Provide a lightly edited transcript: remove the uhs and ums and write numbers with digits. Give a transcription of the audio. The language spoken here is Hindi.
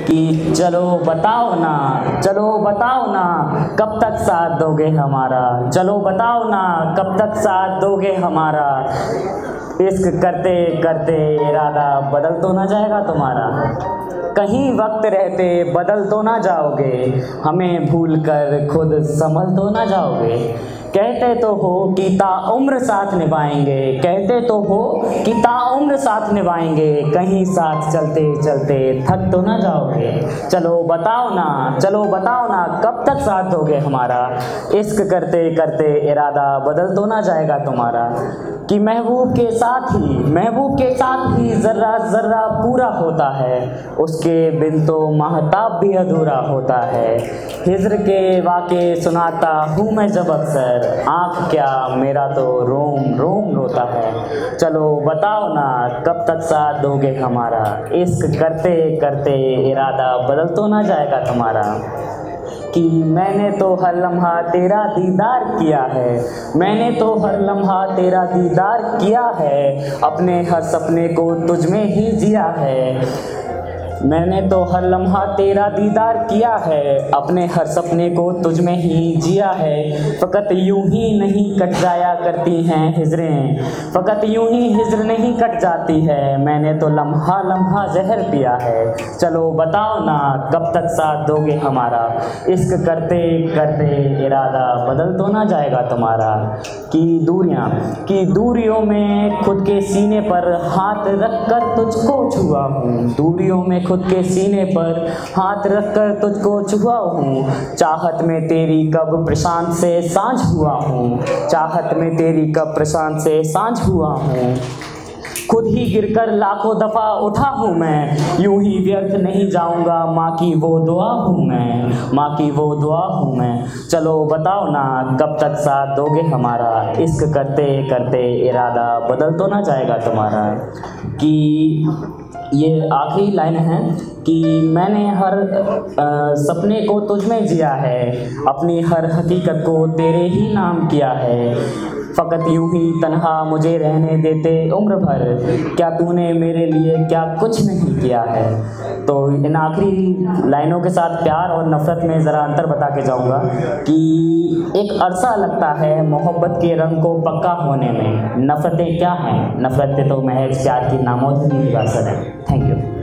कि चलो बताओ ना कब तक साथ दोगे हमारा, चलो बताओ ना कब तक साथ दोगे हमारा। इश्क करते करते इरादा बदल तो ना जाएगा तुम्हारा, कहीं वक्त रहते बदल तो ना जाओगे, हमें भूल कर खुद संभल तो ना जाओगे। कहते तो हो कि ताउम्र साथ निभाएंगे, कहते तो हो कि ताउम्र साथ निभाएंगे, कहीं साथ चलते चलते थक तो ना जाओगे। चलो बताओ ना कब तक साथ दोगे हमारा। इश्क करते करते इरादा बदल तो ना जाएगा तुम्हारा, कि महबूब के साथ ही ज़र्रा ज़र्रा पूरा होता है, उसके बिन तो महताब भी अधूरा होता है। हिज्र के वाक़े सुनाता हूँ मैं जब अक्सर, आँख क्या मेरा तो रोम रोम रोता है। चलो बताओ ना कब तक साथ दोगे हमारा, इश्क करते करते इरादा बदल तो ना जाएगा तुम्हारा। कि मैंने तो हर लम्हा तेरा दीदार किया है, मैंने तो हर लम्हा तेरा दीदार किया है, अपने हर सपने को तुझ में ही जिया है। मैंने तो हर लम्हा तेरा दीदार किया है, अपने हर सपने को तुझ में ही जिया है। फ़कत यूं ही नहीं कट जाया करती हैं हिजरें, फ़कत यूं ही हिजर नहीं कट जाती है, मैंने तो लम्हा लम्हा जहर पिया है। चलो बताओ ना कब तक साथ दोगे हमारा, इश्क करते करते इरादा बदल तो ना जाएगा तुम्हारा। कि दूरियों में खुद के सीने पर हाथ रखकर तुझको छुआ हूँ, दूरियों में खुद के सीने पर हाथ रखकर तुझको छुआ हूँ। चाहत में तेरी कब प्रशांत से सांझ हुआ हूँ, चाहत में तेरी कब प्रशांत से सांझ हुआ हूँ। खुद ही गिरकर लाखों दफ़ा उठा हूँ मैं, यूं ही व्यर्थ नहीं जाऊँगा, माँ की वो दुआ हूँ मैं। चलो बताओ ना कब तक साथ दोगे हमारा, इश्क करते करते इरादा बदल तो ना जाएगा तुम्हारा। कि ये आखिरी लाइन है कि मैंने हर सपने को तुझ में जिया है, अपनी हर हकीकत को तेरे ही नाम किया है। फ़कत यूं ही तन्हा मुझे रहने देते उम्र भर, क्या तूने मेरे लिए क्या कुछ नहीं किया है। तो इन आखिरी लाइनों के साथ प्यार और नफ़रत में ज़रा अंतर बता के जाऊँगा कि एक अरसा लगता है मोहब्बत के रंग को पक्का होने में, नफ़रतें क्या हैं, नफ़रतें तो महज प्यार की नामोज़ की असर है। Thank you.